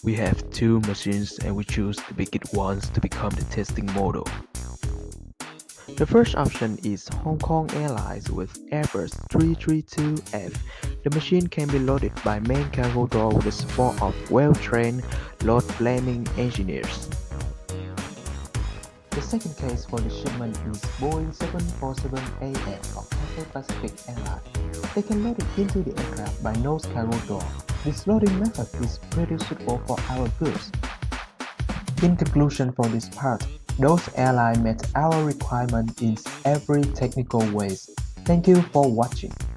We have two machines and we choose the biggest ones to become the testing model. The first option is Hong Kong Airlines with Airbus 332F. The machine can be loaded by main cargo door with the support of well-trained load planning engineers. The second case for the shipment is Boeing 747-AF of Cathay Pacific Airlines. They can load it into the aircraft by nose cargo door. This loading method is pretty suitable for our goods. In conclusion for this part, those airlines met our requirement in every technical ways. Thank you for watching.